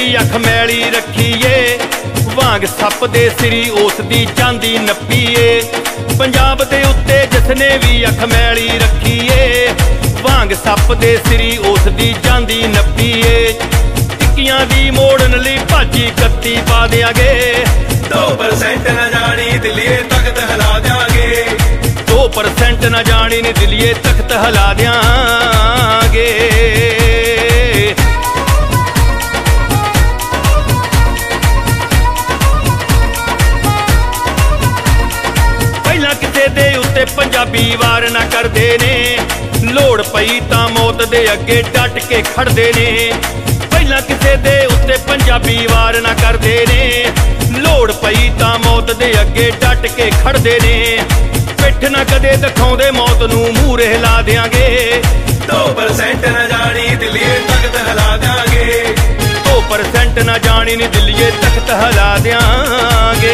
अख मैली रखीए, वांग सप दे सिरी उस दी चांदी नप्पीए। पंजाब दे उत्ते जिसने भी अख मैली रखीए, वांग सप दे सिरी उस दी चांदी नप्पीए। टिक्कियां दी मोड़न लई भाजी कत्ती पा देंगे, 2% न जानी दिलिए तख्त हिला देंगे। 2% न जानी नी दिलिए तख्त हिला देंगे। पहला किसे दे उत्ते पंजाबी वार ना करदे ने, लोड़ पई तां मौत दे अगे डट के खड़दे ने। पहला किसे दे उत्ते पंजाबी वार ना करदे ने, लोड़ पई तां मौत दे अगे डट के खड़दे ने। पिठ ना कदे दिखाउंदे मौत नूं मूहरे हिला देंगे, 2% न जानी दिलिए तख्त हिला देंगे। 2% न जानी नी दिलिए तख्त हिला देंगे।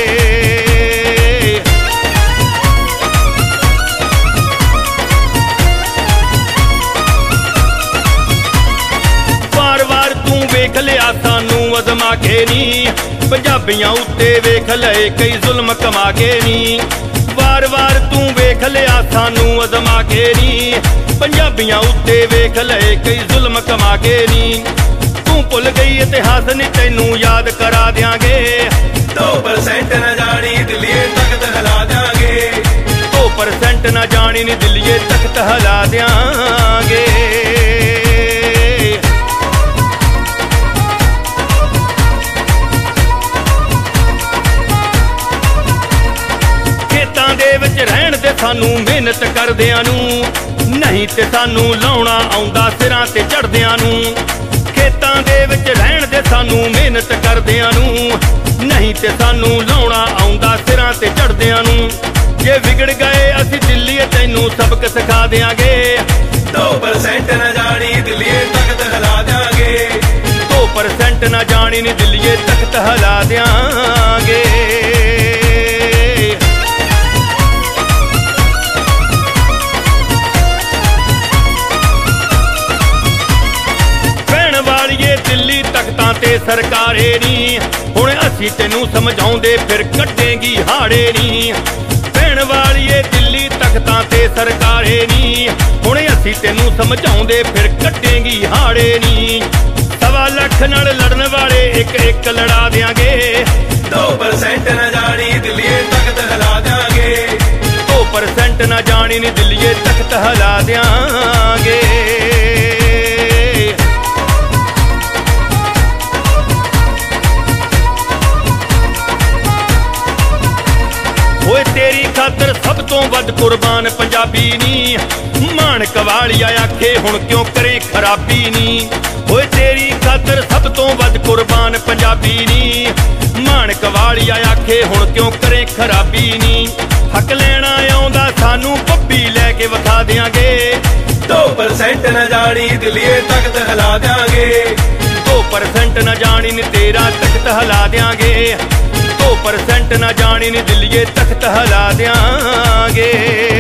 वेख लिया सानू अजमा के नी, पंजाबियां उत्ते वेख लए कई जुल्म कमा के नी। वार वार तू वेख लिया सानू अजमा के नी, पंजाबियां उत्ते वेख लए कई जुल्म कमा के नी। तू भुल गई इतिहास नी तैनू याद करा देंगे, 2% न जानी दिलिए तख्त हिला देंगे। 2% न जानी नी दिलिए तख्त हिला देंगे। रहन दे सानू मेहनत करदियां नू, नहीं ते सानू लाउणा आउंदा सिरां ते चढ़दियां नू। खेतां दे विच रहन दे सानू मेहनत करदियां नू, नहीं ते सानू लाउणा आउंदा सिरां ते चढ़दियां नू। जे विगड़ गए असीं दिल्ली तैनू सबक सिखा देंगे, 2% न जानी दिलिए तख्त हिला देंगे। 2% न जानी नी दिलिए तख्त हिला देंगे। दिल्ली तख्तां ते सरकारे नी, हुण असीं तैनू समझाउंदे फिर कड्डेंगी हाड़े नी। भैण वालिए दिल्ली तख्तां ते सरकारे नी, हुण असीं तैनू समझाउंदे फिर कड्डेंगी हाड़े नी। 1.25 लाख नाल लड़न वाले एक एक लड़ा देंगे, 2% न जानी दिलिए तख्त हिला देंगे। 2% न जानी नी दिलिए तख्त हिला देंगे। होए तेरी खातर सब तो वध कुर्बान पंजाबी नी, माणक वालिया आखे हुण क्यों करे खराबी नी। होए तेरी खातर सब तो वध कुर्बान पंजाबी नी, माणक वालिया आखे हुण क्यों करे खराबी नी। हक लेना आउंदा सानू पप्पी लैके विखा देंगे, 2% न जानी दिलिए तख्त हिला देंगे। 2% न जानी नी तेरा तख्त हिला देंगे। 2% न जानी नी दिलिए तख्त हिला देंगे।